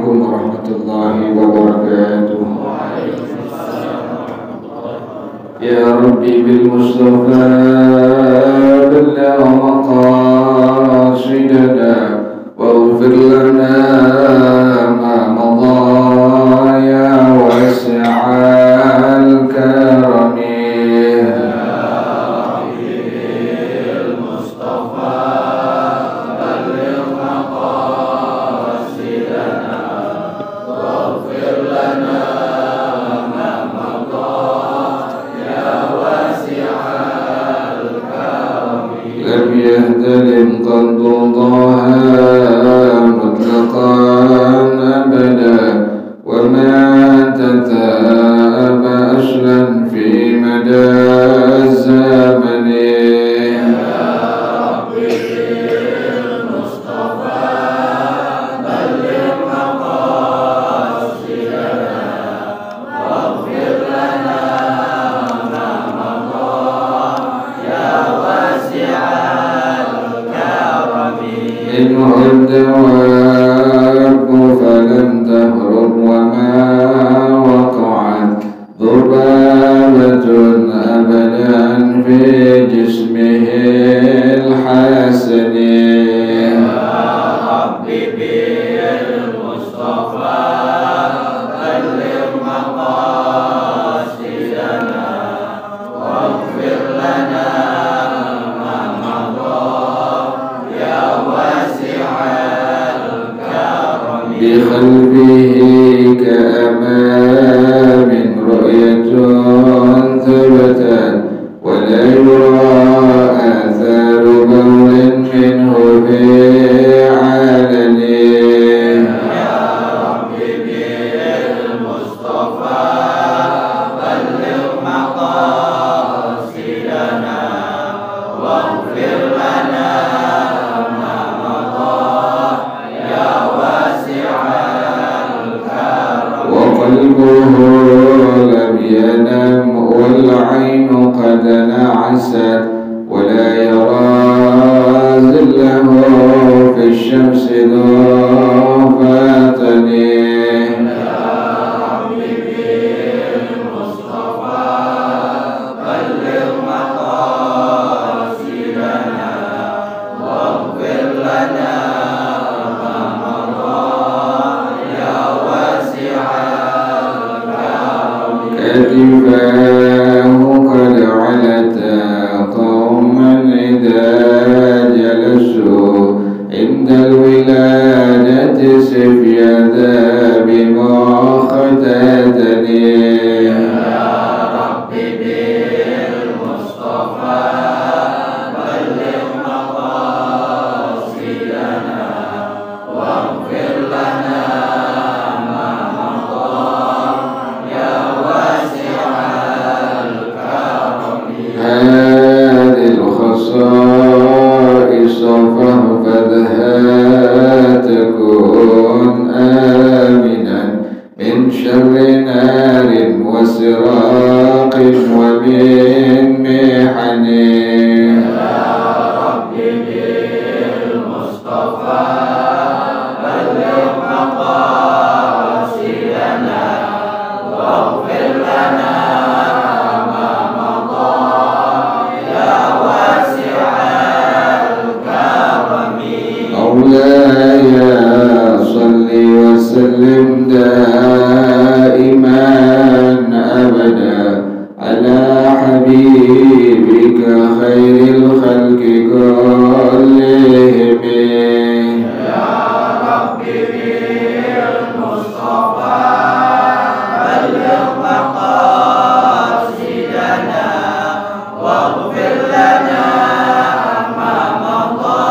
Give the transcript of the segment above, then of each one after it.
عليكم ورحمة الله وبركاته. يا ربي بالمصطفى بلغ مقاصدنا واغفر لنا ما مضى يا واسع الكرم. يهتلم قد ضاها مطلقا أبدا وما تتاب أصلا في مدى الزمن. الدواب فلم تهرب وما وقعت ذبابة أبدا في جسمه الحسن. بخلفه كأمام رؤية ثبتت ولا يرى آثار بول منه في علنه. يا ربي بالمصطفى بلغ مقاصدنا واغفر لنا ما مضى يا وقلبه لم ينم والعين قد نعست ولا يرى ظله في الشمس ضافتن. كتفاه قد علتا قوما إذا جلسوا عند الولادة سفيا ذا بما ختتني. يا ربي بالمصطفى بلغ مقاصدنا واغفر لنا هذه الخصائص فاحفظها تكون آمنا من شر نار وسراق ومن محن. يا ربي بالمصطفى بلغ مقاصدنا واغفر لنا مولاي صل وسلم دائما أبدا على حبيبك خير الخلق كلهم. يا ربي بالمصطفى بلغ مقاصدنا واغفر لنا ما مضى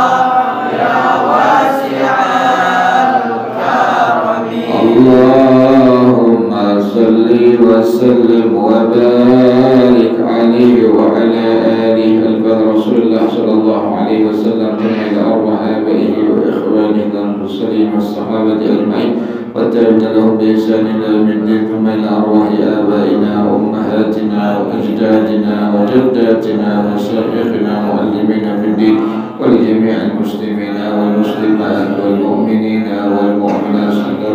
اللهم صل وسلم وبارك عليه وعلى آله الفضل رسول الله صلى الله عليه وسلم إلى أرواح آبائه وإخوانه المرسلين والصحابة أجمعين والتابعين لهم بإحسان إلى يوم الدين ثم إلى أرواح آبائنا وأمهاتنا وأجدادنا وجداتنا ومشايخنا ومعلمينا في الدين ولجميع المسلمين والمسلمات والمؤمنين والمؤمنات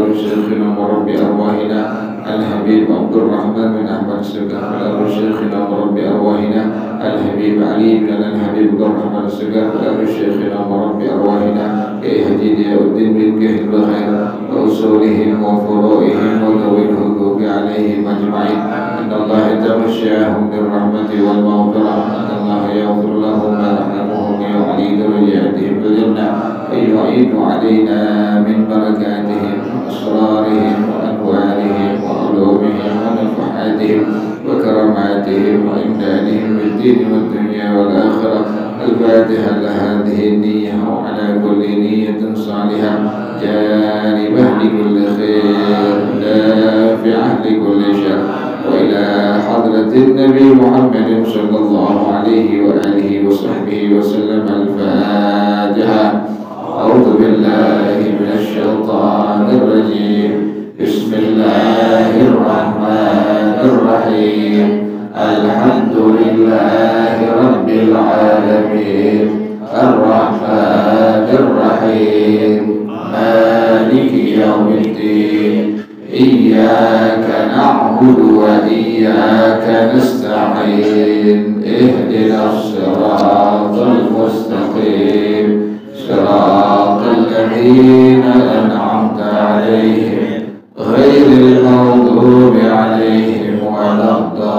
استغفر له شيخنا ورب أرواحنا الحبيب علي بن الحبيب الرحمن استغفر له شيخنا ورب أرواحنا كهدي الدين من كهل الخير وأصولهم وفروعهم وذوي الحقوق عليهم أجمعين إن الله يتغشاهم بالرحمة والمغفرة إن الله يغفر لهم ويرحمهم ويعلي درجاتهم في الجنة ويعيد علينا من بركاتهم وأسرارهم وأنوارهم وعلومهم ونفحاتهم وكراماتهم وإمدادهم بالدين والدنيا والآخرة. الفاتحة لهذه النية وعلى كل نية صالحة جانبة لكل خير دافعة لكل شر وإلى حضرة النبي محمد صلى الله عليه وآله وصحبه وسلم. الفاتحة. أعوذ بالله من الشيطان الرجيم. بسم الله الرحمن الرحيم. الحمد لله رب العالمين الرحمن الرحيم مالك يوم الدين إياك نعبد وإياك نستعين اهدنا الصراط المستقيم صراط الذين أنعمت عليهم غير المغضوب عليهم ولا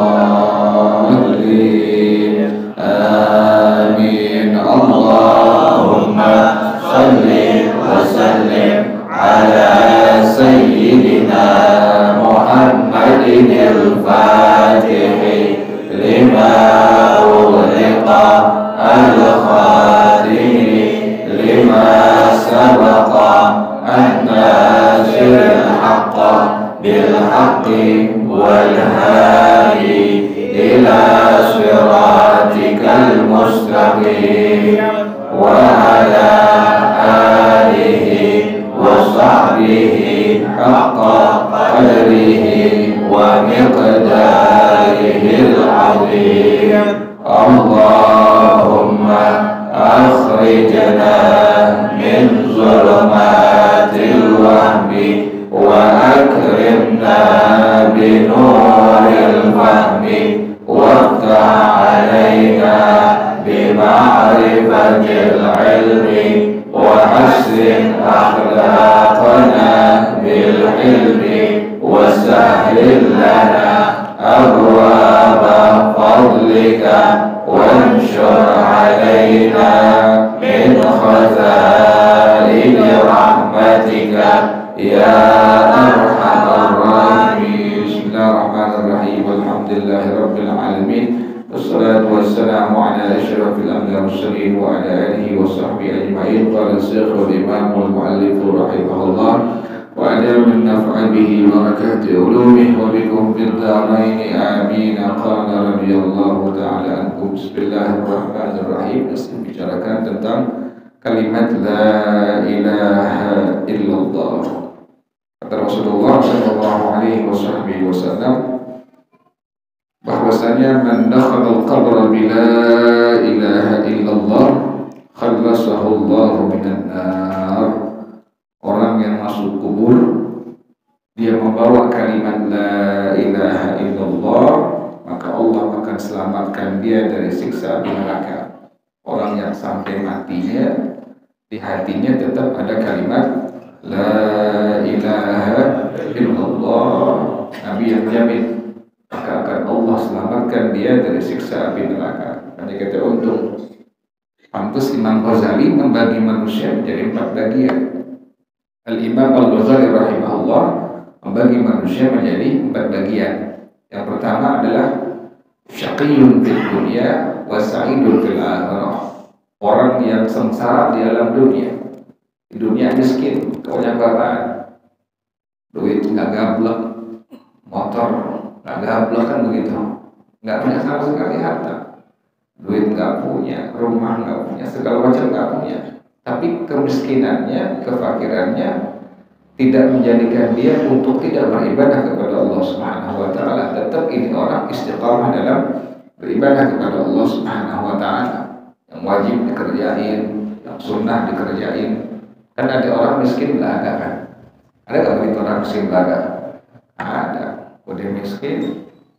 الضالين آمين. اللهم صل وسلم على سيدنا محمد الفاتح لما أغلق الخاتم لما سبق الناصر الحق بالحق والهادي إلى صراطك المستقيم وعلى آله وصحبه حق قدره ومقداره العظيم. اللهم أخرجنا من ظلمات الوهم وأكرمنا بنور الفهم وافتح علينا بمعرفة العلم وحسن أخلاقنا بالحلم وسهل لنا أبواب فضلك وانشر علينا من خزائن رحمتك يا أرحم الراحمين. بسم الله الرحمن الرحيم. الحمد لله رب العالمين والصلاة والسلام على أشرف الأنبياء والمرسلين وعلى آله وصحبه أجمعين. قال الشيخ والإمام والمؤلف رحمه الله وعلى من نفع به بركات علومه وبكم في الدارين آمين. قال رضي الله تعالى عنكم. Bismillahirrahmanirrahim. Bicarakan tentang kalimat la ilaha illallah. Kata Rasulullah sallallahu alaihi wasallam bahwasanya man dakhala al-qabra bila ilaha illallah khallasahu Allah minan nar. Orang yang masuk kubur dia membawa kalimat la ilaha illallah, maka Allah akan selamatkan dia dari siksa api neraka. Orang yang sampai matinya di hatinya tetap ada kalimat la ilaha illallah, Nabi yang jamin, maka akan Allah selamatkan dia dari siksa api neraka. Nanti kata untung pantas Imam Ghazali membagi manusia menjadi 4 bagian. Al-Imam Al-Ghazali rahimahullah membagi manusia menjadi 4 bagian. Yang pertama adalah syaqiyun fil dunya wa sa'idun fil akhirah. Orang yang sengsara di alam dunia. Di dunia miskin, kebanyakan duit nggak gablek, motor nggak gablek, kan begitu. Nggak punya sama sekali harta, duit nggak punya, rumah nggak punya, segala macam nggak punya. Tapi kemiskinannya, kefakirannya tidak menjadikan dia untuk tidak beribadah kepada Allah Subhanahu wa taala. Tetap ini orang istiqamah dalam beribadah kepada Allah Subhanahu wa taala. Yang wajib dikerjain, yang sunnah dikerjain. Kan ada orang miskin belaga kan? Ada nggak begitu orang miskin belaga? Ada. Udah miskin,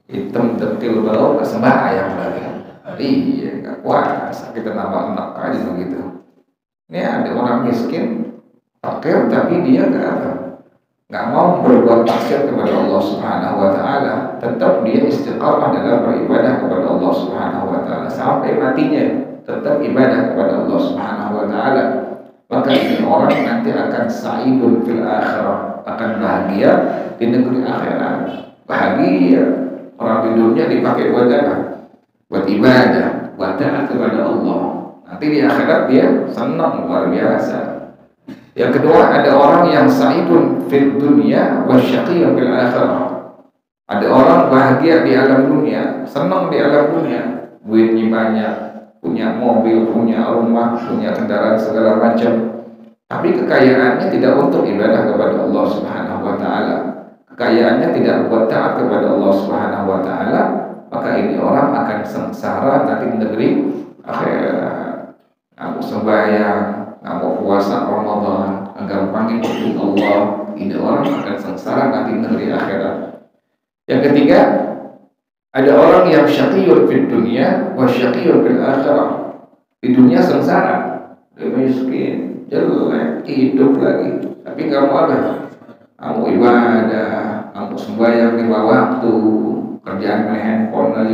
hitam dekil bau sembahyang lagi. Iya, nggak puasa, kita nambah enak aja begitu. Ini ada orang miskin, fakir, tapi dia nggak mau berbuat maksiat kepada Allah Subhanahu Wa Taala. Tetap dia istiqamah dalam beribadah kepada Allah Subhanahu Wa Taala sampai matinya, tetap ibadah kepada Allah Subhanahu Wa Taala. Maka ini orang nanti akan sa'idun fil akhirah, akan bahagia di negeri akhirat. Bahagia. Orang di dunia dipakai buat apa? Buat ibadah, buat taat kepada Allah. Nanti di akhirat dia senang luar biasa. Yang kedua, ada orang yang sa'idun fil dunya wa syaqiyyun fil akhirah. Ada orang bahagia di alam dunia, senang di alam dunia, duitnya banyak, punya mobil, punya rumah, punya kendaraan segala macam. Tapi kekayaannya tidak untuk ibadah kepada Allah Subhanahu Wa Taala. Kekayaannya tidak buat taat kepada Allah Subhanahu Wa Taala. Maka ini orang akan sengsara nanti di negeri akhirat. Nggak sembahyang, nggak mau puasa Ramadan, gampangin untuk Allah. Ini orang akan sengsara nanti di negeri akhirat. Yang ketiga, ada orang yang syaqiyyun fid dunya wa syaqiyyun fil akhirah. Di dunia sengsara, dia miskin, jelek, hidup lagi. Tapi kamu ada, kamu ibadah, kamu sembahyang 5 waktu, kerjaan main handphone aja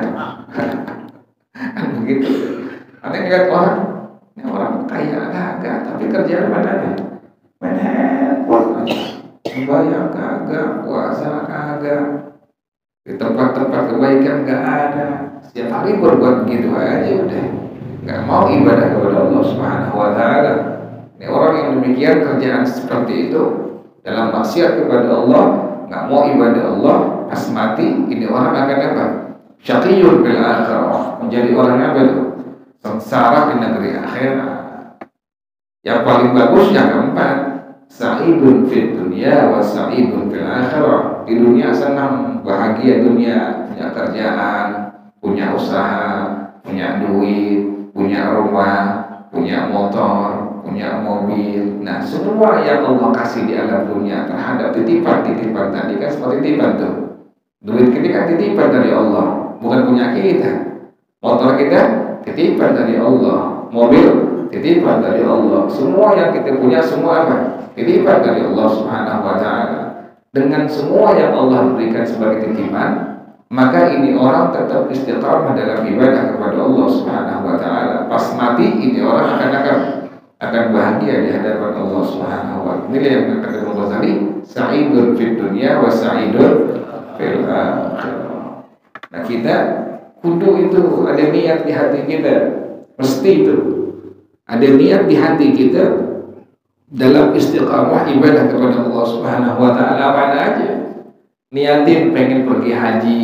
kan begitu. Nanti lihat orang, ini orang kaya kagak, tapi kerjaan mana ada? Main handphone aja, sembahyang kagak, puasa kagak, di tempat-tempat kebaikan nggak ada. Setiap hari berbuat begitu aja udah, nggak mau ibadah kepada Allah Subhanahu Wa Taala. Ini orang yang demikian kerjaan seperti itu dalam maksiat kepada Allah, nggak mau ibadah Allah, pas mati ini orang akan apa? Syaqiyyun fil akhirah, menjadi orang apa itu? Sengsara di negeri akhirat. Yang paling bagus yang keempat, sa'idun fid dunya wa sa'idun fil akhirah. Di dunia senang, bahagia dunia, punya kerjaan, punya usaha, punya duit, punya rumah, punya motor, punya mobil. Nah, semua yang Allah kasih di alam dunia terhadap titipan-titipan tadi kan seperti titipan tuh. Duit kita kan titipan dari Allah, bukan punya kita. Motor kita titipan dari Allah, mobil titipan dari Allah. Semua yang kita punya semua apa? Titipan dari Allah Subhanahu Wa Taala. Dengan semua yang Allah berikan sebagai titipan, maka ini orang tetap istiqamah dalam ibadah kepada Allah Subhanahu Wa Taala. Pas mati ini orang akan bahagia di hadapan Allah Subhanahu Wa Taala. Ini yang kata Imam Ghazali, sa'idun fid dunya wa sa'idun fil akhirah. Nah, kita kudu itu ada niat di hati kita, mesti itu ada niat di hati kita dalam istiqamah ibadah kepada Allah Subhanahu Wa Taala. Apa aja, niatin pengen pergi haji,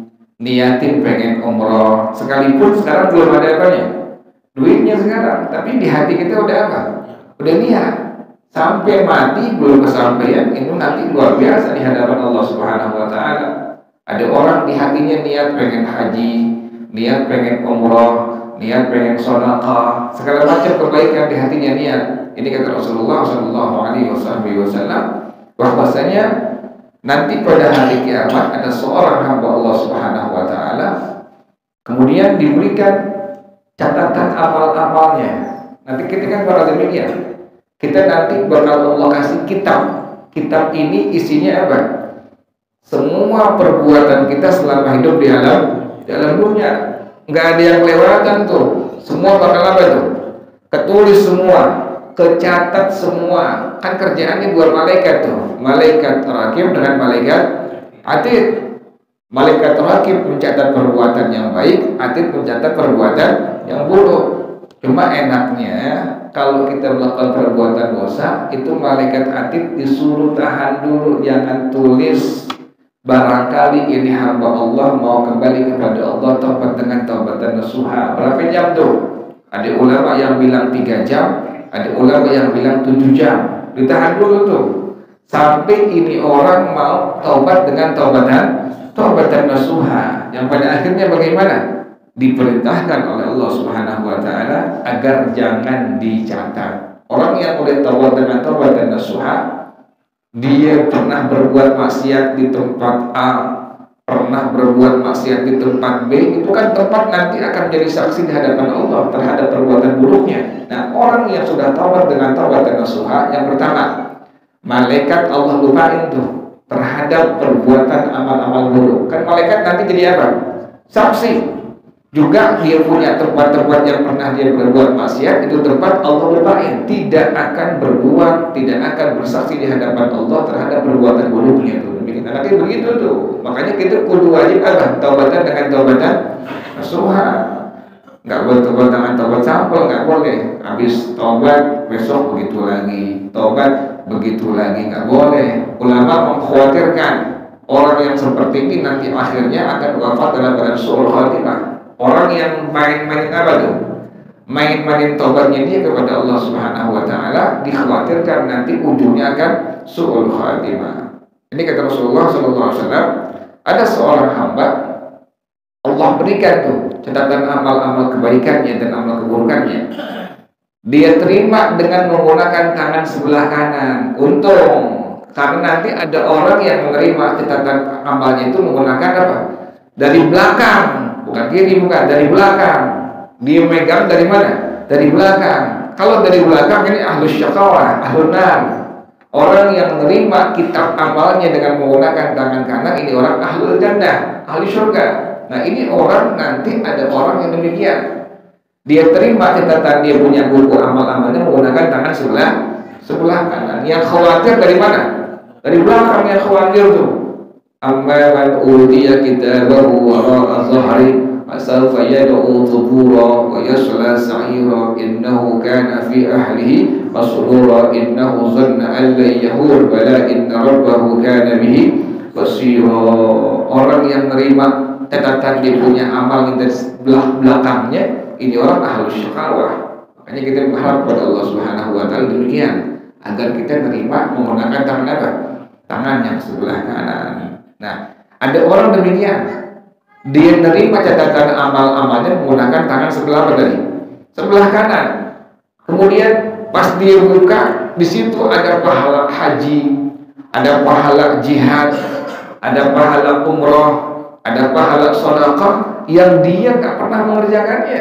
niatin pengen umroh, sekalipun sekarang belum ada apanya, duitnya sekarang, tapi di hati kita udah apa? Udah niat. Sampai mati belum kesampaian, itu nanti luar biasa di hadapan Allah Subhanahu Wa Taala. Ada orang di hatinya niat pengen haji, niat pengen umroh, niat pengen sedekah, segala macam kebaikan di hatinya niat. Ini kata Rasulullah Shallallahu Alaihi Wasallam, bahwasanya nanti pada hari kiamat ada seorang hamba Allah Subhanahu Wa Taala, kemudian diberikan catatan amal-amalnya. Nanti kita kan bakal demikian. Kita nanti bakal Allah kasih kitab. Kitab ini isinya apa? Semua perbuatan kita selama hidup di alam dunia. Nggak ada yang kelewatan tuh. Semua bakal apa tuh? Ketulis semua, kecatat semua. Kan kerjaannya buat malaikat tuh. Malaikat rakib dengan malaikat atid. Malaikat rakib mencatat perbuatan yang baik, atid mencatat perbuatan yang buruk. Cuma enaknya kalau kita melakukan perbuatan dosa, itu malaikat atid disuruh tahan dulu, jangan tulis. Barangkali ini hamba Allah mau kembali kepada Allah taubat dengan taubatan nasuha. Berapa jam tuh? Ada ulama yang bilang 3 jam, ada ulama yang bilang 7 jam. Ditahan dulu tuh sampai ini orang mau taubat dengan taubatan nasuha. Yang pada akhirnya bagaimana? Diperintahkan oleh Allah Subhanahu Wa Taala agar jangan dicatat. Orang yang boleh taubat dengan taubatan nasuha, dia pernah berbuat maksiat di tempat A, pernah berbuat maksiat di tempat B, itu kan tempat nanti akan jadi saksi di hadapan Allah terhadap perbuatan buruknya. Nah, orang yang sudah taubat dengan taubat nasuha, yang pertama, malaikat Allah lupain tuh terhadap perbuatan amal-amal buruk. Kan malaikat nanti jadi apa? Saksi. Juga dia punya tempat-tempat yang pernah dia berbuat maksiat, itu tempat Allah lupain, tidak akan berbuat, tidak akan bersaksi di hadapan Allah terhadap perbuatan buruknya tuh. Nanti begitu tuh. Makanya kita kudu wajib apa? Taubatan dengan taubatan nasuha. Nggak boleh taubat dengan taubat sampel, nggak boleh. Habis taubat besok begitu lagi, taubat begitu lagi, nggak boleh. Ulama mengkhawatirkan orang yang seperti ini nanti akhirnya akan wafat dalam keadaan su'ul khatimah. Orang yang main-main apa tuh? Main-mainin taubatnya dia kepada Allah Subhanahu wa taala, dikhawatirkan nanti ujungnya akan su'ul khatimah. Ini kata Rasulullah sallallahu alaihi wasallam, ada seorang hamba Allah berikan tuh catatan amal-amal kebaikannya dan amal keburukannya. Dia terima dengan menggunakan tangan sebelah kanan. Untung, karena nanti ada orang yang menerima catatan amalnya itu menggunakan apa? Dari belakang. Bukan kiri, bukan, dari belakang. Dia megang dari mana? Dari belakang. Kalau dari belakang ini ahlus syaqawah, ahlun nar. Orang yang menerima kitab amalnya dengan menggunakan tangan kanan, ini orang ahlul jannah, ahli surga. Nah, ini orang nanti ada orang yang demikian. Dia terima catatan dia punya buku amal-amalnya menggunakan tangan sebelah kanan. Yang khawatir dari mana? Dari belakang yang khawatir tuh. Amma man utiya kitabahu wara'a dhahri fasawfa yad'u thubura wa yasla sa'ira innahu kana fi ahlihi masrura innahu dhanna an la yahur bala inna rabbahu kana bihi basira. Orang yang menerima catatan dia punya amal yang dari sebelah belakangnya, ini orang ahlus syaqawah. Makanya kita berharap kepada Allah Subhanahu wa taala demikian, agar kita menerima menggunakan tangan apa? Tangan yang sebelah kanan. Nah, ada orang demikian. Dia menerima catatan amal-amalnya menggunakan tangan sebelah apa tadi? Sebelah kanan. Kemudian pas dia buka, di situ ada pahala haji, ada pahala jihad, ada pahala umroh, ada pahala sedekah yang dia nggak pernah mengerjakannya.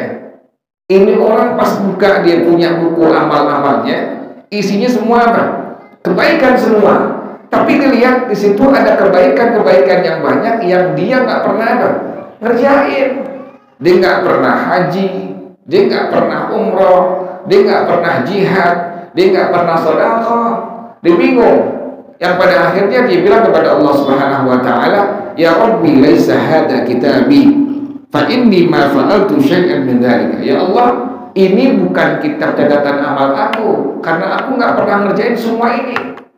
Ini orang pas buka dia punya buku amal-amalnya, isinya semua apa? Kebaikan semua. Tapi dilihat di situ ada kebaikan-kebaikan yang banyak yang dia nggak pernah apa? Ngerjain. Dia nggak pernah haji, dia nggak pernah umroh, dia nggak pernah jihad, dia nggak pernah sedekah. Dia bingung. Yang pada akhirnya dia bilang kepada Allah Subhanahu wa taala, "Ya Rabbi, laisa hada kitabi, fa inni ma fa'altu syai'an min dzalika." Ya Allah, ini bukan kitab catatan amal aku, karena aku nggak pernah ngerjain semua ini.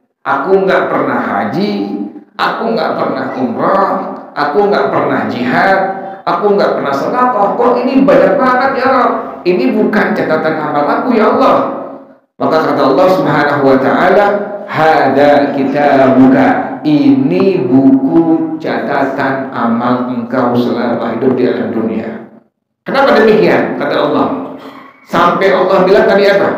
Aku nggak pernah haji, aku nggak pernah umrah, aku nggak pernah jihad, aku nggak pernah sedekah. Kok ini banyak banget ya Rabb? Ini bukan catatan amal aku ya Allah. Maka kata Allah Subhanahu wa taala, "Hada kitabuka." Ini buku catatan amal engkau selama hidup di alam dunia. Kenapa demikian? Kata Allah. Sampai Allah bilang tadi apa?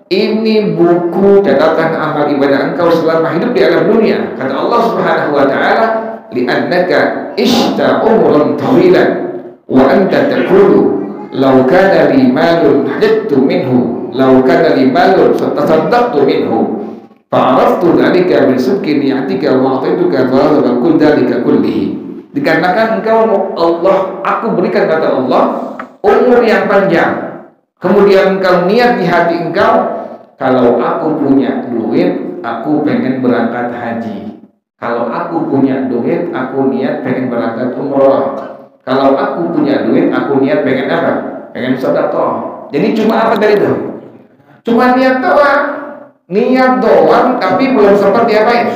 Ini buku catatan amal ibadah engkau selama hidup di alam dunia. Kata Allah Subhanahu wa taala, "Li'annaka ishta umran tawilan wa anta taqulu law kana li malun hajattu minhu law kana li malun fatasaddaqtu minhu fa'araftu dzalika min sukki ni'atika wa a'taituka thawaban kull dzalika kullihi." Dikarenakan engkau Allah, aku berikan kata Allah umur yang panjang. Kemudian engkau niat di hati engkau, kalau aku punya duit, aku pengen berangkat haji. Kalau aku punya duit, aku niat pengen berangkat umroh. Kalau aku punya duit, aku niat pengen apa? Pengen sedekah. Jadi cuma apa dari itu? Cuma niat doang. Niat doang, tapi belum sempat diapain?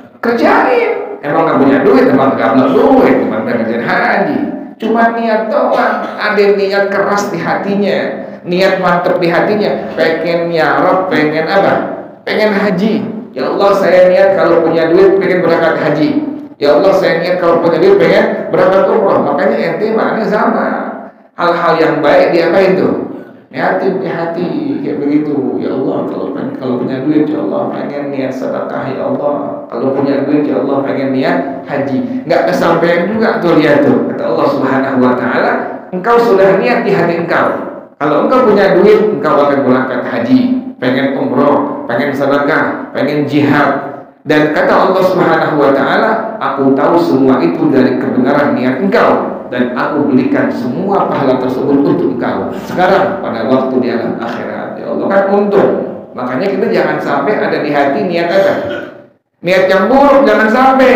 Kerjain. Emang gak punya duit, emang gak punya duit, emang gak kerjain haji. Cuma niat doang. Ada niat keras di hatinya, niat mantep di hatinya, pengen nyarap, pengen apa? Pengen haji. Ya Allah, saya niat kalau punya duit pengen berangkat haji. Ya Allah, saya niat kalau punya duit pengen berangkat umroh. Makanya ente maknanya sama. Hal-hal yang baik diapain tuh? Niatin di hati kayak begitu. Ya Allah, kalau punya duit ya Allah pengen niat sedekah ya Allah. Kalau punya duit ya Allah pengen niat haji. Enggak kesampaian juga tuh lihat tuh. Kata Allah Subhanahu wa taala, engkau sudah niat di hati engkau. Kalau engkau punya duit, engkau akan berangkat haji, pengen umroh, pengen sedekah, pengen jihad. Dan kata Allah Subhanahu wa taala, aku tahu semua itu dari kebenaran niat engkau, dan aku berikan semua pahala tersebut untuk engkau sekarang pada waktu di alam akhirat. Ya Allah, kan untung. Makanya kita jangan sampai ada di hati niat apa? Niat yang buruk, jangan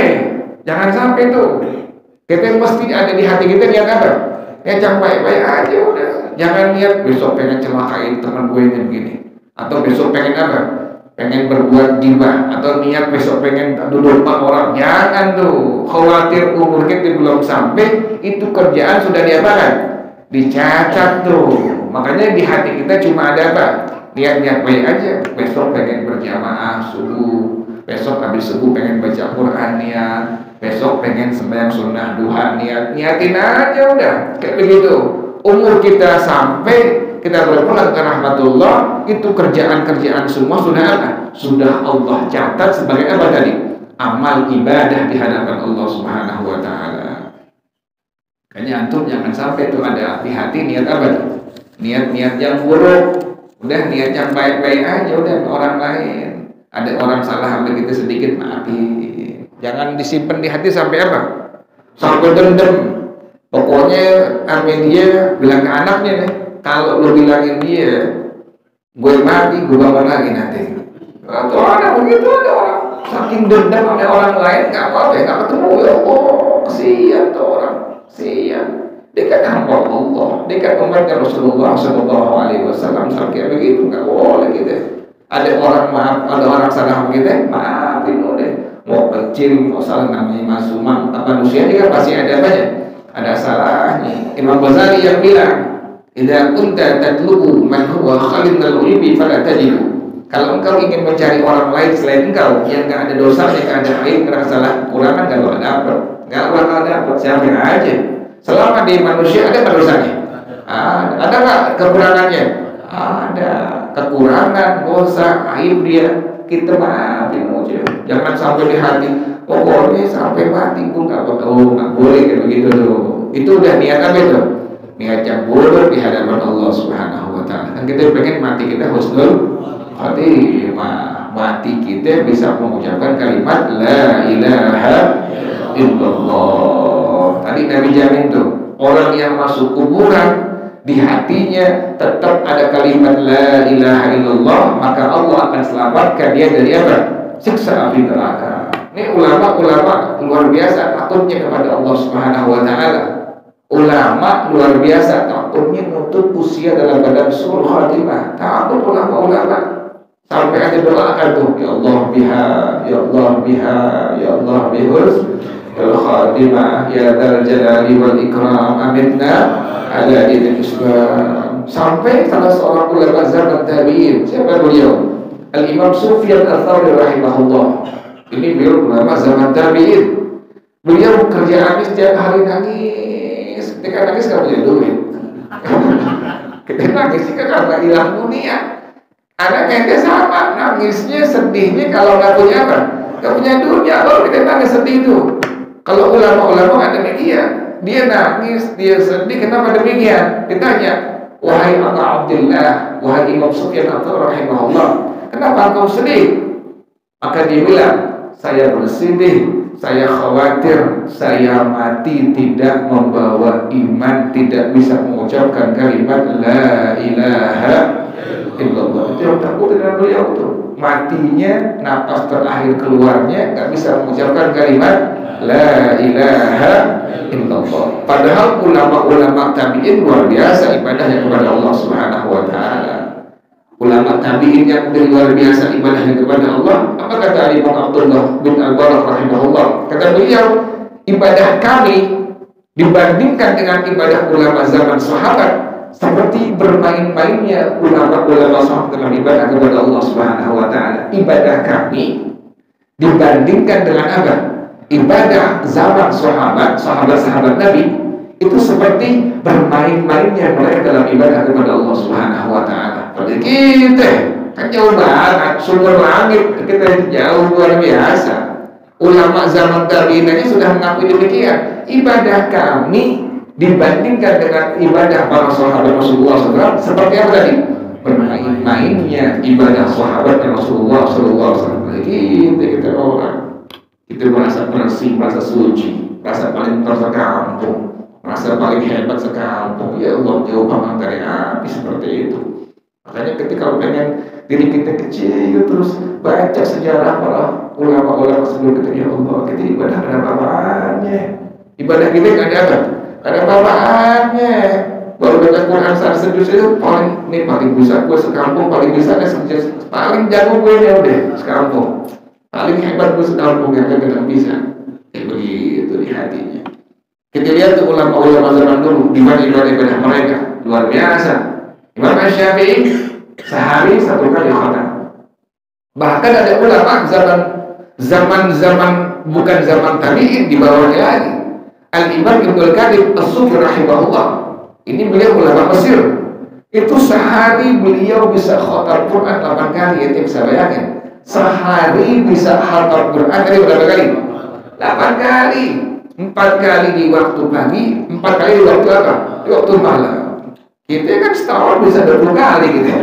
sampai tuh. Kita mesti ada di hati kita niat apa? Niat yang baik-baik aja udah. Jangan niat besok pengen celakain teman gue ini begini, atau besok pengen apa? Pengen berbuat gibah, atau niat besok pengen duduk orang. Jangan tuh, khawatir umur kita belum sampai, itu kerjaan sudah diapakan? Dicacat tuh. Makanya di hati kita cuma ada apa? Niat-niat baik aja. Besok pengen berjamaah subuh, besok habis subuh pengen baca Quran niat, besok pengen sembahyang sunnah duha niatin aja udah. Kayak begitu. Umur kita sampai kita berpulang ke rahmatullah, itu kerjaan-kerjaan semua sudah ada, sudah Allah catat sebagai apa tadi? Amal ibadah di hadapan Allah Subhanahu wa taala. Makanya antum jangan sampai tuh ada di hati niat apa tuh? Niat-niat yang buruk. Udah niat yang baik-baik aja udah orang lain. Ada orang salah sama kita sedikit, maafin. Jangan disimpan di hati sampai apa? Sampai dendam. Pokoknya amin dia bilang ke anaknya nih, kalau lu bilangin dia gue mati, gue bangun lagi nanti. Atau ada begitu, ada orang saking dendam sama orang lain, gak apa-apa, gak ketemu. Ya Allah, kesian tuh orang, kesian. Dia kan hamba Allah, dia kan umatnya Rasulullah SAW. Sampai begitu, gak boleh gitu. Ada orang maaf, ada orang salah sama kita, maafin udah. Mau kecil, mau salah, namanya masumang, manusia juga pasti ada banyak. Ada salahnya. Imam Ghazali yang bilang, idza kunta tatlubu man huwa khalinul ilmi fala tajidu. Kalau engkau ingin mencari orang lain selain engkau yang enggak ada dosa, yang enggak ada aib, enggak salah, kekurangan, enggak bakal dapat. Enggak bakal dapat, siapa aja. Selama di manusia ada dosanya. Ada enggak kekurangannya? Ada kekurangan, dosa, aib dia. Kita maafin aja. Jangan sampai di hati, pokoknya sampai mati pun nggak boleh kayak begitu tuh. Itu udah niat apa itu? Niat yang buruk di hadapan Allah Subhanahu wa taala. Kan kita pengen mati kita husnul khatimah. Mati kita bisa mengucapkan kalimat la ilaha illallah. Tadi Nabi jamin tuh, orang yang masuk kuburan di hatinya tetap ada kalimat la ilaha illallah, maka Allah akan selamatkan dia dari apa? Siksa api neraka. Ini ulama-ulama luar biasa takutnya kepada Allah Subhanahu wa taala. Ulama luar biasa takutnya nutup usia dalam badan suul khatimah. Takut ulama-ulama sampai ada doa akan tuh, ya Allah biha, ya Allah biha, ya Allah bihus al-khatimah, ya dzal jalali wal ikram, aminna ala idil Islam. Sampai salah seorang ulama zaman tabi'in, siapa beliau? Al-Imam Sufyan Ats-Tsauri rahimahullah. Ini beliau ulama zaman tabi'in. Beliau kerjaannya setiap hari nangis. Ketika nangis gak punya duit. Ketika nangis juga karena hilang dunia. Anaknya dia sama, nangisnya, sedihnya kalau gak punya apa? Gak punya dunia. Kalau kita nangis sedih itu. Kalau ulama-ulama ada media, dia nangis, dia sedih, kenapa demikian? Ditanya, wahai Aba Abdillah, wahai Imam Sufyan Ats-Tsauri rahimahullah, kenapa engkau sedih? Maka dia bilang, saya bersedih, saya khawatir saya mati tidak membawa iman, tidak bisa mengucapkan kalimat la ilaha illallah. Itu yang takut dengan beliau tuh. Matinya, napas terakhir keluarnya nggak bisa mengucapkan kalimat la ilaha illallah. Padahal ulama-ulama tabi'in luar biasa ibadahnya kepada Allah Subhanahu wa taala. Ulama tabi'in yang luar biasa ibadahnya kepada Allah. Apa kata Imam Abdullah bin Al-Barak rahimahullah? Kata beliau, ibadah kami dibandingkan dengan ibadah ulama zaman sahabat seperti bermain-mainnya ulama-ulama sahabat dalam ibadah kepada Allah Subhanahu wa taala. Ibadah kami dibandingkan dengan apa? Ibadah zaman sahabat-sahabat Nabi itu seperti bermain-mainnya mereka dalam ibadah kepada Allah Subhanahu wa taala. Pada kita kan jauh banget, sumber langit kita jauh luar biasa. Ulama zaman tabi'in ini sudah mengakui demikian. Ibadah kami dibandingkan dengan ibadah para sahabat Rasulullah SAW seperti apa tadi? Bermain-mainnya ibadah sahabat Rasulullah SAW. Kita orang, kita merasa bersih, merasa suci, merasa paling terkampung, merasa paling hebat sekampung. Ya Allah, jauh banget dari api seperti itu. Makanya ketika pengen diri kita kecil terus baca sejarah para ulama-ulama sebelum kita, ya Allah, kita ibadah ada apa-apanya. Ibadah kita nggak ada apa? Ada apa-apanya. Baru baca Quran saat sejus itu paling bisa gue sekampung, paling bisa sejus, paling jago gue ya udah sekampung, paling hebat gue sekampung yang kadang bisa. Kayak begitu di hatinya. Kita lihat tuh ulama-ulama zaman dulu gimana ibadah mereka luar biasa. Imam Syafi'i sehari 1 kali khatam. Bahkan ada ulama zaman bukan zaman tabi'in di bawahnya lagi. Al-Imam Ibnul Qayyim As-Sufi rahimahullah. Ini beliau ulama Mesir. Itu sehari beliau bisa khatam Quran 8 kali. Itu bisa bayangin. Sehari bisa khatam Quran kali berapa kali? 8 kali. 4 kali di waktu pagi, 4 kali di waktu apa? Di waktu malam. Kita kan setahun bisa 20 kali gitu.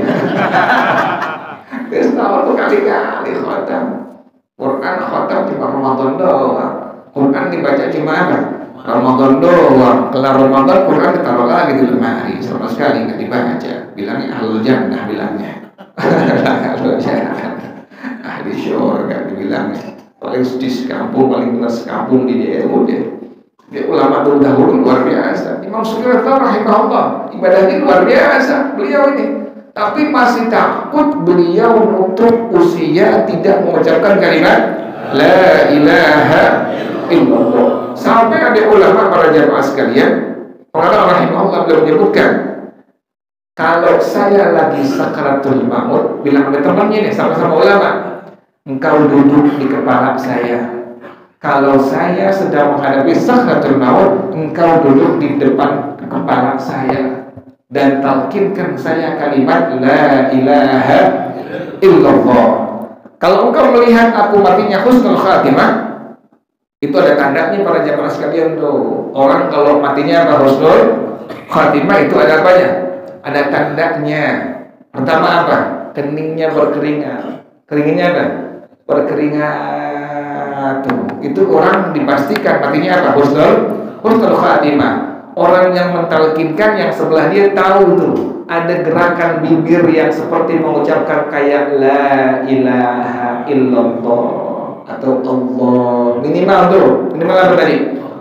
Kita setahun tuh kali-kali khatam. Quran khatam cuma Ramadan doang. Quran dibaca cuma apa? Ramadan doang. Kelar Ramadan Quran ditaruh lagi di lemari. Sama sekali nggak dibaca. Bilangnya ahlul jannah bilangnya. Ahlul jannah. Ahli syurga dibilangnya. Paling di kampung, paling benar sekampung di daerah udah. Dia ulama dahulu luar biasa. Imam Syafi'i rahimahullah, ibadah ini luar biasa beliau ini. Tapi masih takut beliau untuk usia tidak mengucapkan kalimat La ilaha illallah. Sampai ada ulama para jamaah sekalian, orang rahimahullah beliau menyebutkan, kalau saya lagi sakaratul maut, bilang sama temannya nih, sama-sama ulama, engkau duduk di kepala saya. Kalau saya sedang menghadapi sakratul maut, engkau duduk di depan kepala saya dan talkinkan saya kalimat La ilaha illallah. Kalau engkau melihat aku matinya husnul khatimah, itu ada tandanya para jamaah sekalian tuh. Orang kalau matinya apa husnul khatimah itu ada apanya? Ada tandanya. Pertama apa? Keningnya berkeringat. Keringnya apa? Berkeringat. Tuh, itu orang dipastikan matinya apa? Husnul khatimah. Orang yang mentalkinkan yang sebelah dia tahu tuh ada gerakan bibir yang seperti mengucapkan kayak La ilaha illallah atau Allah. Minimal apa tadi?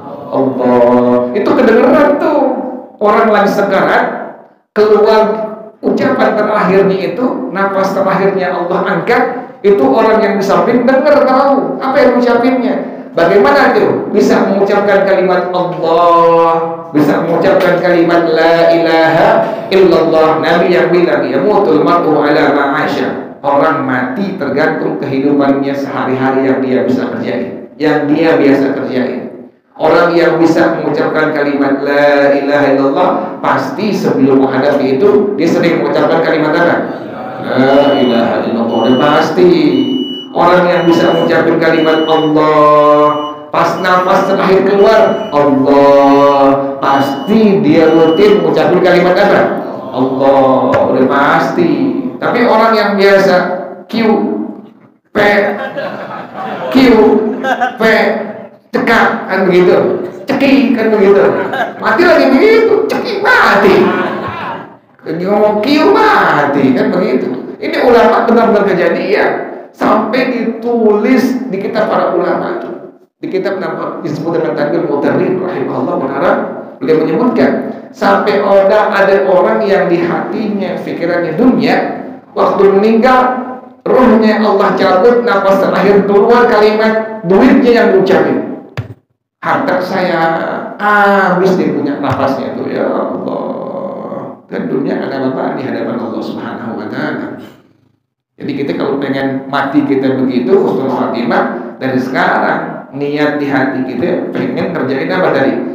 Allah. Itu kedengeran tuh. Orang lagi sekarat keluar ucapan terakhirnya itu, nafas terakhirnya Allah angkat. Itu orang yang di samping dengar tahu apa yang ucapinnya. Bagaimana tuh bisa mengucapkan kalimat Allah, bisa mengucapkan kalimat La ilaha illallah. Nabi yang bilang yamutul mar'u ala ma'asya. Orang mati tergantung kehidupannya sehari-hari yang dia bisa kerjain, yang dia biasa kerjain. Orang yang bisa mengucapkan kalimat La ilaha illallah pasti sebelum menghadapi itu dia sering mengucapkan kalimat apa? La ilaha illallah. Dan pasti orang yang bisa mengucapkan kalimat Allah pas nafas terakhir keluar Allah, pasti dia rutin mengucapkan kalimat apa? Allah. Udah pasti. Tapi orang yang biasa Q P cekak kan begitu, ceki kan begitu, mati lagi begitu, ceki mati. Ngomong Q mati kan begitu. Ini ulama benar-benar kejadian sampai ditulis di kitab para ulama itu. Di kitab nama disebut dengan Taqiyul Mutarrid rahimahullah ta'ala, beliau menyebutkan sampai ada orang yang di hatinya pikirannya dunia, waktu meninggal ruhnya Allah cabut, nafas terakhir keluar kalimat duitnya yang diucapin. Harta saya habis dia punya nafasnya itu, ya Allah. Dan dunia ada apa di hadapan Allah Subhanahu wa ta'ala. Jadi kita kalau pengen mati kita begitu husnul khatimah dari sekarang, niat di hati kita pengen kerjain apa tadi?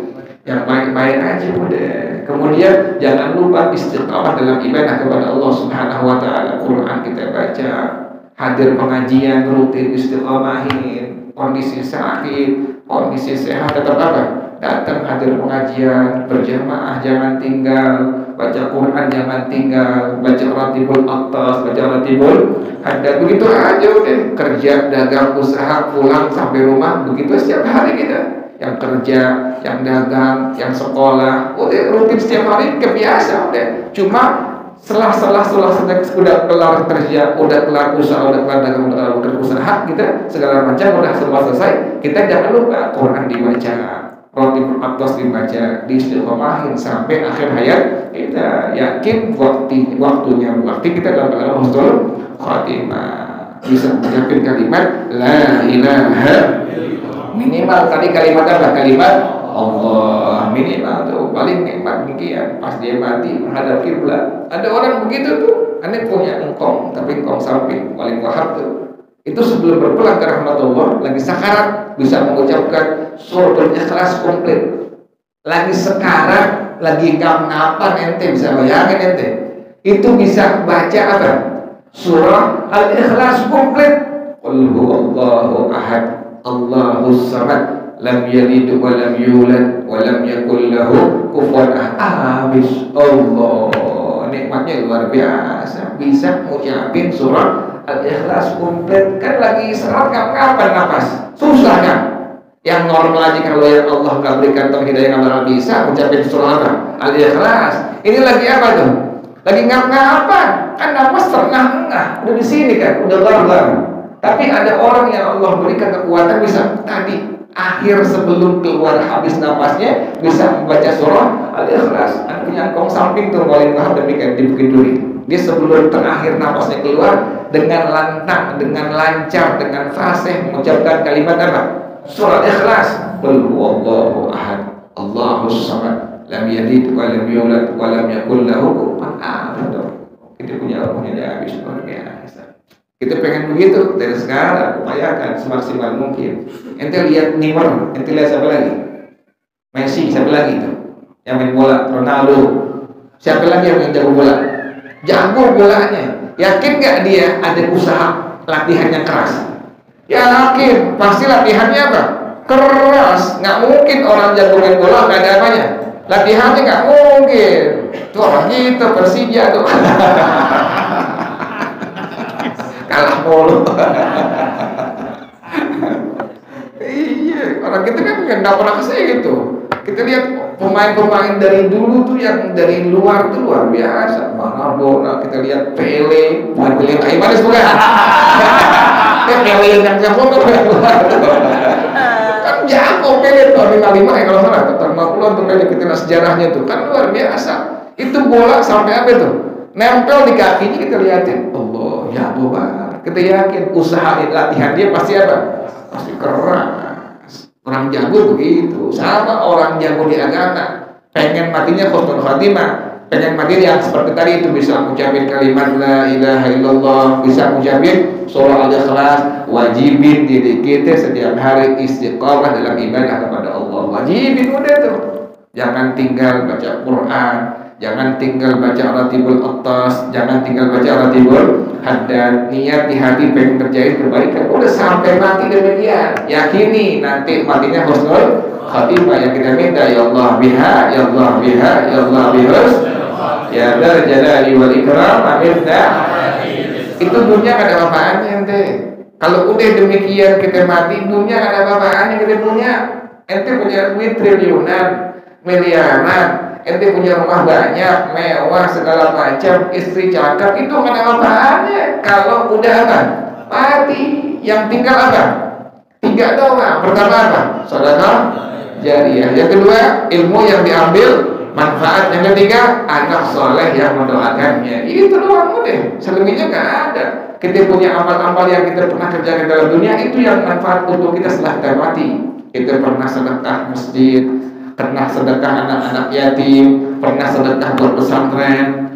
yang baik-baik aja udah. Kemudian jangan lupa istiqamah dalam ibadah kepada Allah Subhanahu wa taala. Quran kita baca, hadir pengajian rutin, istiqamahin. Kondisi sakit, kondisi sehat tetap apa? Datang hadir pengajian, berjamaah jangan tinggal, baca Quran jangan tinggal, baca ratibul atas, baca ratibul ada, begitu aja udah. Kerja, dagang, usaha, pulang sampai rumah, begitu setiap hari kita. Yang kerja, yang dagang, yang sekolah, udah rutin setiap hari, kebiasa udah. Cuma setelah udah kelar kerja, udah kelar usaha, udah kelar dagang, udah kelar usaha, kita segala macam udah semua selesai, kita jangan lupa Quran dibaca, Ratibul Atas dibaca, diistiqomahin sampai akhir hayat kita. Yakin waktunya kita dalam husnul khatimah, bisa mengucapkan kalimat la ilaha, minimal tadi kalimat apa? Kalimat Allah, minimal tuh paling nikmat demikian. Pas dia mati menghadap kiblat, ada orang begitu tuh, aneh punya engkong tapi engkong samping paling wahab tuh. Itu sebelum berpulang ke rahmatullah, lagi sakarat bisa mengucapkan surah Ikhlas komplit. Lagi sekarat, lagi ngap-ngapan, ente bisa bayangin ente. Itu bisa baca apa? Surah Al-Ikhlas komplit. Qul huwallahu ahad, Allahus samad, lam yalid wa lam yulad wa lam yakul lahu kufuwan ahad. Habis. Allah, nikmatnya luar biasa. Bisa ngucapin surah Al-Ikhlas komplit. Kan lagi serat kapan nafas, susah kan? Yang normal aja kalau yang Allah nggak berikan taufik hidayah nggak bisa ucapin surah apa? Al-Ikhlas. Ini lagi apa tuh? Lagi ngap-ngapan, kan nafas terengah-engah, udah di sini kan, udah lar-lar. Tapi ada orang yang Allah berikan kekuatan bisa tadi akhir sebelum keluar habis nafasnya bisa membaca surah Al-Ikhlas. Punya engkong samping tuh paling paham demikian di Bukit Duri. Dia sebelum terakhir nafasnya keluar dengan lantang, dengan lancar, dengan fasih mengucapkan kalimat apa? Surah Ikhlas. Qul huwallahu ahad, Allahus samad, lam yalid wa lam yulad wa lam yakul lahu kufuwan ahad. Kita punya ilmunya dia habis luar biasa. Kita pengen begitu dari sekarang, upayakan semaksimal mungkin. Ente lihat Neymar, ente lihat siapa lagi? Messi, siapa lagi itu? Yang main bola, Ronaldo. Siapa lagi yang main jago bola? Jago bolanya. Yakin gak dia ada usaha latihannya keras? Yakin, pasti latihannya apa? Keras. Nggak mungkin orang jago main bola nggak ada apanya. Latihannya nggak mungkin. Tuh orang gitu Persija tuh. Kalah mulu. Iya, orang kita kan nggak pernah kesini gitu. Kita lihat pemain-pemain dari dulu tuh yang dari luar tuh luar biasa. Maradona, kita lihat Pele, bukan Pele Aimanis bukan? Pele yang jago tuh kan jago Pele tahun 55 ya kalau salah, tahun 50-an tuh Pele, kita lihat sejarahnya tuh kan luar biasa. Itu bola sampai apa tuh? Nempel di kakinya, kita liatin. Allah, jago banget. Kita yakin usaha latihan dia pasti apa? Pasti keras. Orang jago begitu, sama orang jago di agama. Pengen matinya husnul khatimah, pengen mati yang seperti tadi itu bisa mengucapin kalimat la ilaha illallah, bisa mengucapin surah Al-Ikhlas, wajibin diri kita setiap hari istiqamah dalam ibadah kepada Allah. Wajibin udah tuh. Jangan tinggal baca Quran, jangan tinggal baca Ratibul Atas, jangan tinggal baca Ratibul Haddad. Niat di hati pengen kerjain kebaikan, udah sampai mati demikian. Yakini nanti matinya husnul khatimah yang kita minta. Ya Allah biha, ya Allah biha, ya Allah bihus, ya dzal jalali wal ikram, amin. Itu dunia gak ada apa-apanya ente. Kalau udah demikian kita mati, dunia gak ada apa-apanya kita punya. Ente punya duit triliunan, miliaran, ente punya rumah banyak, mewah, segala macam, istri cakep, itu nggak ada apa-apanya. Kalau udah apa? Mati. Yang tinggal apa? 3 doang. Pertama apa? Sedekah jariyah. Yang kedua, ilmu yang diambil manfaat. Yang ketiga, anak soleh yang mendoakannya. Itu doang udah. Selebihnya nggak ada. Kita punya amal-amal yang kita pernah kerjakan dalam dunia, itu yang manfaat untuk kita setelah kita mati. Kita pernah sedekah masjid, pernah sedekah anak-anak yatim, pernah sedekah buat pesantren,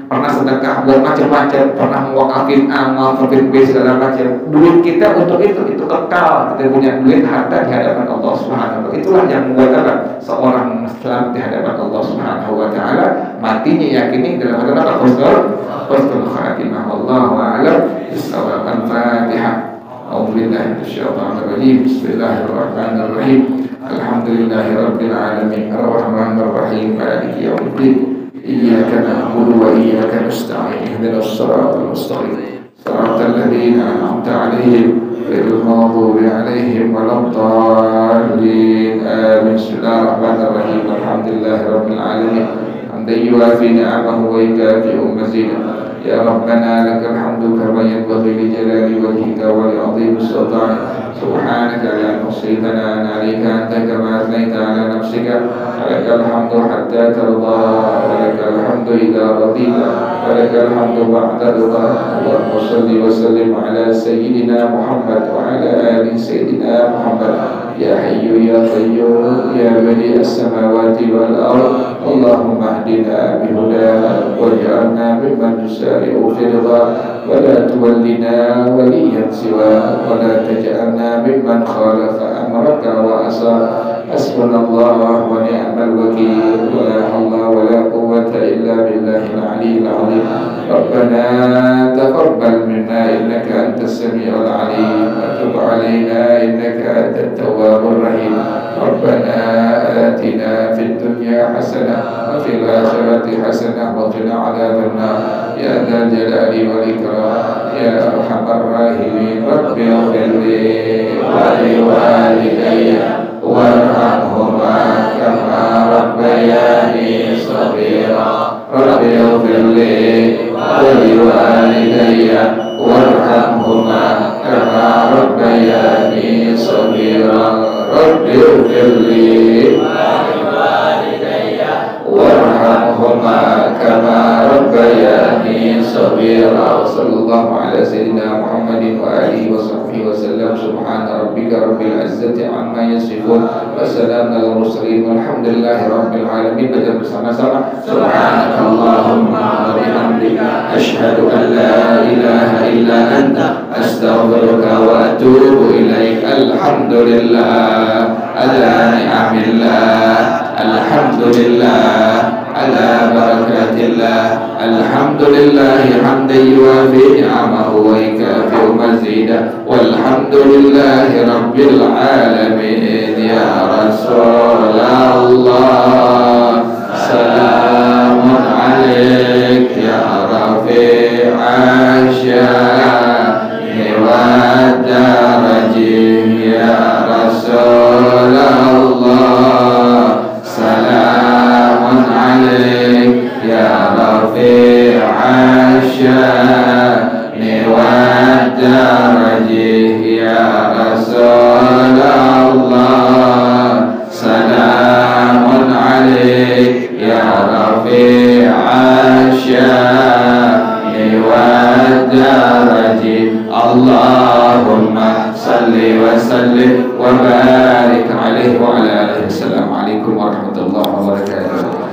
pernah sedekah buat macam-macam, pernah mewakafin A, mewakafin B segala macam. Duit kita untuk itu kekal. Kita punya duit harta di hadapan Allah Subhanahu wa taala. Itulah yang membuat seorang Muslim di hadapan Allah Subhanahu wa taala matinya yakini dalam hadapan husnul khatimah. Wallahu a'lam bishawab. Al-Fatihah. أعوذ بالله من الشيطان الرجيم. بسم الله الرحمن الرحيم. الحمد لله رب العالمين الرحمن الرحيم مالك يوم الدين إياك نعبد وإياك نستعين اهدنا الصراط المستقيم صراط الذين أنعمت عليهم غير المغضوب عليهم ولا الضالين آمين. بسم الله الرحمن الرحيم. الحمد لله رب العالمين حمدا يوافي نعمه ويكافئ مزيدا. يا ربنا لك الحمد كما ينبغي لجلال وجهك ولعظيم سلطانك. سبحانك لا نحصي ثناء عليك أنت كما أثنيت على نفسك. ولك الحمد حتى ترضى ولك الحمد إذا رضيت ولك الحمد بعد رضا. اللهم صل وسلم على سيدنا محمد وعلى آل سيدنا محمد. يا حي يا قيوم يا بديع السماوات والأرض. اللهم اهدنا بهداك واجعلنا ممن نسارع في رضاك ولا تولنا وليا سواك ولا تجعلنا ممن خالف أمرك وعصاك. حسبنا الله ونعم الوكيل ولا حول ولا قوة إلا بالله العلي العظيم. ربنا تقبل منا إنك أنت السميع العليم وتب علينا إنك أنت التواب الرحيم. ربنا آتنا في الدنيا حسنة وفي الآخرة حسنة وقنا عذاب النار يا ذا الجلال والإكرام يا أرحم الراحمين. رب اغفر لي ولوالدي وارحمهما كما ربياني صغيرا. رب اغفر لي ولوالدي وارحمهما كما ربياني صغيرا. رب اغفر لي وارحمهما كما ربياني صغيرا. وصلى الله على سيدنا محمد وآله وصحبه وسلم. سبحان ربك رب العزة عما يصفون وسلام على المرسلين والحمد لله رب العالمين. Baca bersama-sama. Subhanaka Allahumma wa bihamdika asyhadu an la ilaha illa anta astaghfiruka wa atubu ilaik. Alhamdulillah ala ni'amillah. Alhamdulillah ala barakatillah. Alhamdulillahi hamdan yuwafi ni'amahu wa yukafi'u mazidah. Walhamdulillahi rabbil alamin. Ya Rasulullah salamun alaik ya rafi'a sya'ni wa darajih. Ya Rasulullah salamun alaik ya rafi'a sya'ni wa darajih. Ya Rasulullah salamun alaik ya rafi'a sya'ni wa darajih. Allahumma salli wa sallim wa barik alaihi wa ala alihi. Assalamualaikum warahmatullahi wabarakatuh.